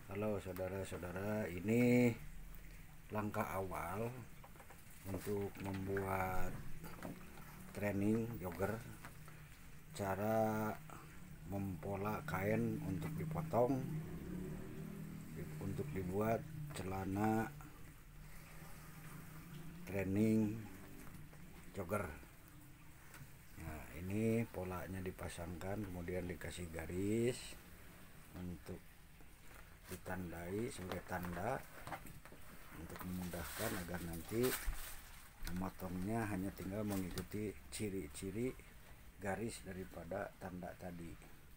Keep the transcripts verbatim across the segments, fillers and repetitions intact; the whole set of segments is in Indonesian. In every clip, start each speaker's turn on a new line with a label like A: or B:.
A: Halo saudara-saudara, ini langkah awal untuk membuat training jogger. Cara mempola kain untuk dipotong, untuk dibuat celana training jogger. Nah, ini polanya dipasangkan, kemudian dikasih garis untuk ditandai sebagai tanda untuk memudahkan agar nanti memotongnya hanya tinggal mengikuti ciri-ciri garis daripada tanda tadi.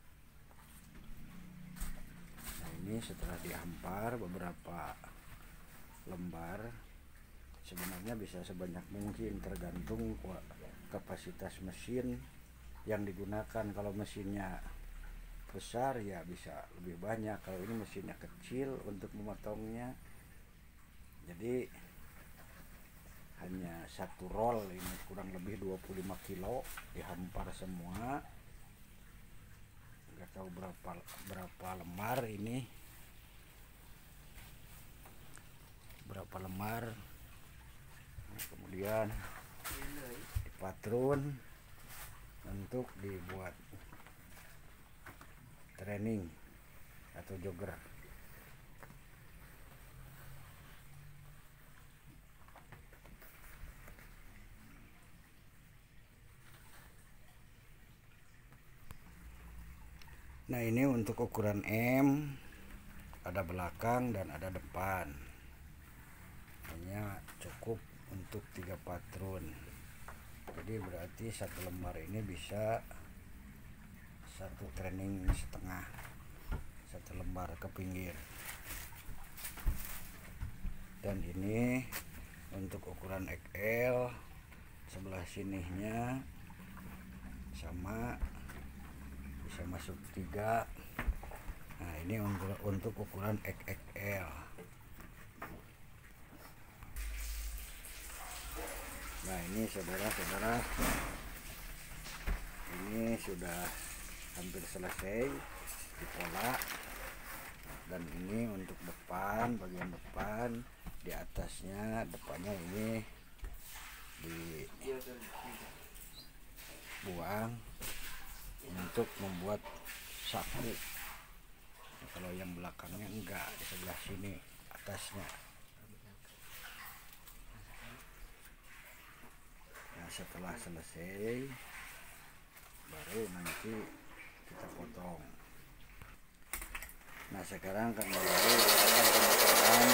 A: Nah, ini setelah dihampar beberapa lembar, sebenarnya bisa sebanyak mungkin tergantung kapasitas mesin yang digunakan. Kalau mesinnya besar ya bisa lebih banyak, kalau ini mesinnya kecil untuk memotongnya, jadi hanya satu roll, ini kurang lebih dua puluh lima kilo dihampar semua. Nggak tahu berapa berapa lembar ini, berapa lembar. Nah, kemudian dipatrun untuk dibuat training atau jogger. Nah, ini untuk ukuran M, ada belakang dan ada depan. Hanya cukup untuk tiga patrun. Jadi berarti satu lembar ini bisa satu training setengah, satu lembar ke pinggir. Dan ini untuk ukuran X L, sebelah sininya sama, bisa masuk tiga. Nah, ini untuk, untuk ukuran X X L. Nah, ini saudara-saudara, ini sudah hampir selesai dipola. Dan ini untuk depan, bagian depan, di atasnya, depannya ini dibuang untuk membuat saku. Nah, kalau yang belakangnya enggak, di sebelah sini atasnya. Nah, setelah selesai baru nanti kita potong. Nah, sekarang akan mulai pemotongan.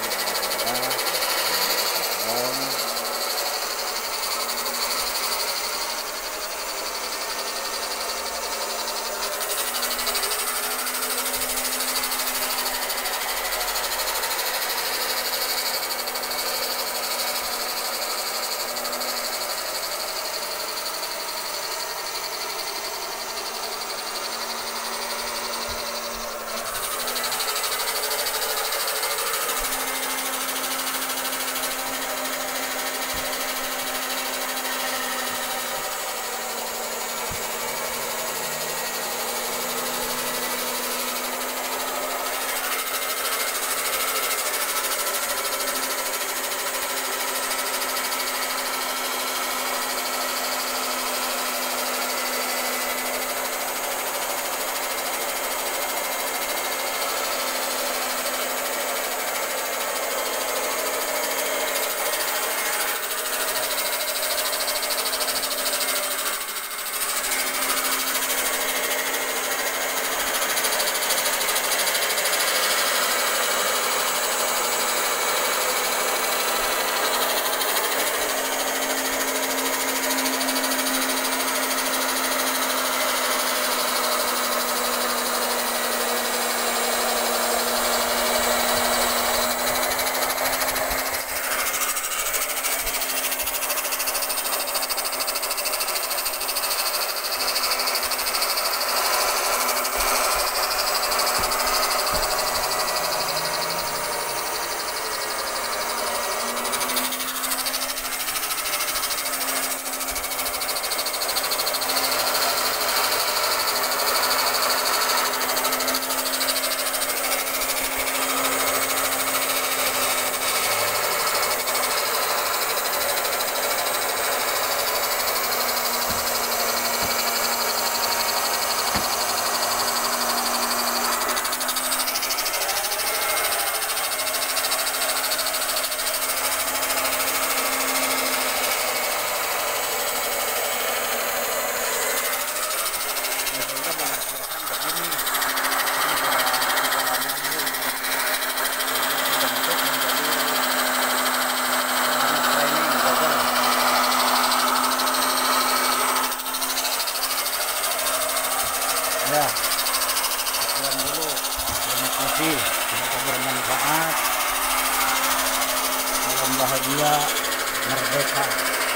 A: bahagia, merdeka.